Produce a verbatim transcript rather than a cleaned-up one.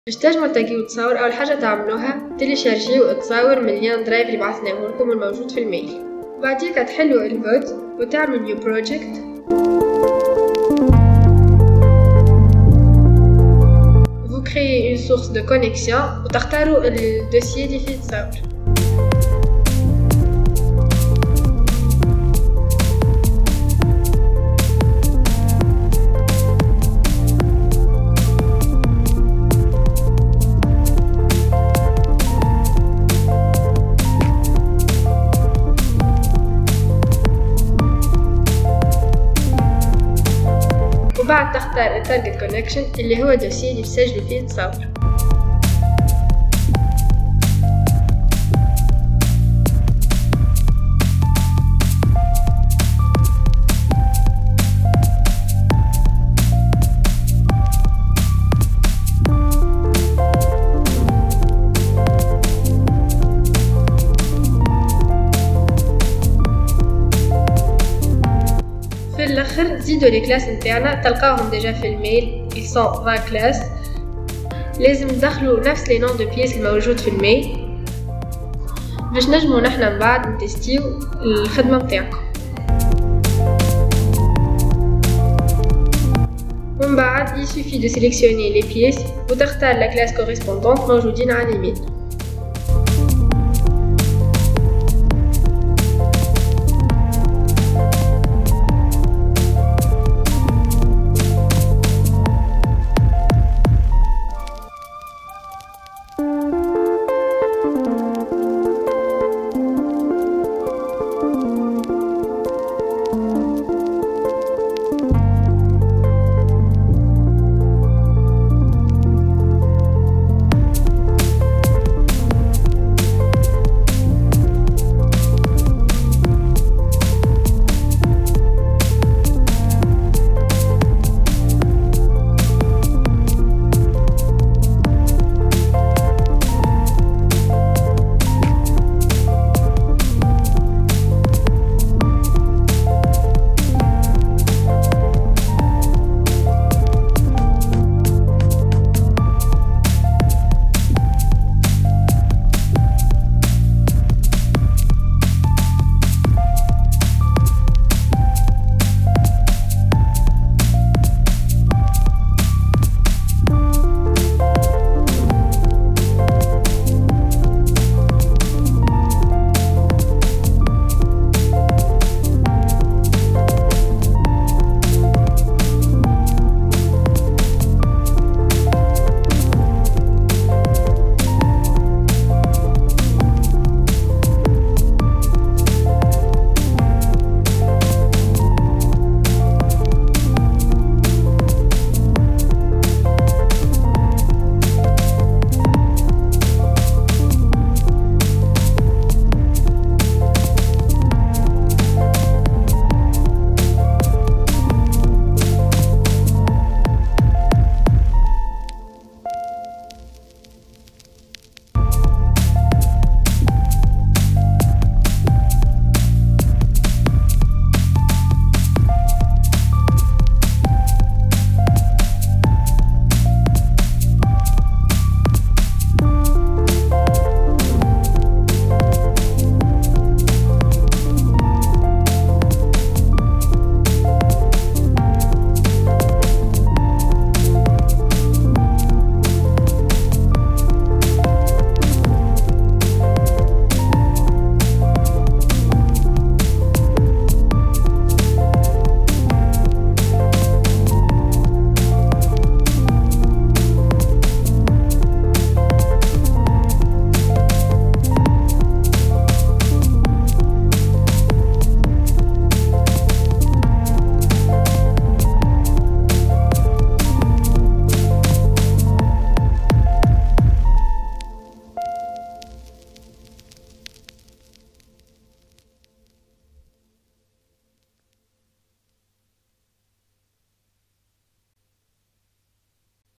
باش تنجمو تلاقيو تصاور، اول حاجه تعملوها تيليشارجيو التصاور من لين درايف اللي بعثناه لكم الموجود في الميل. بعديك تحلوا الفوت وتعملوا نيو بروجكت، vous créez une source de connexion وتختاروا الدوسيي اللي فيه تصاور. وبعد تختار التارجت كونكشن اللي هو الدوسيي اللي تسجلوا فيه التصاور. في الاخر تزيدوا لي كلاس نتاعنا، تلقاوهم ديجا في الميل، ils sont vingt كلاس. لازم تدخلوا نفس لي نون دو بيس الموجود في الميل باش نجمو نحنا من بعد نتستيو الخدمه نتاعكم. ومن بعد il suffit de sélectionner les pièces وتختار la classe correspondante موجودين على اليمين.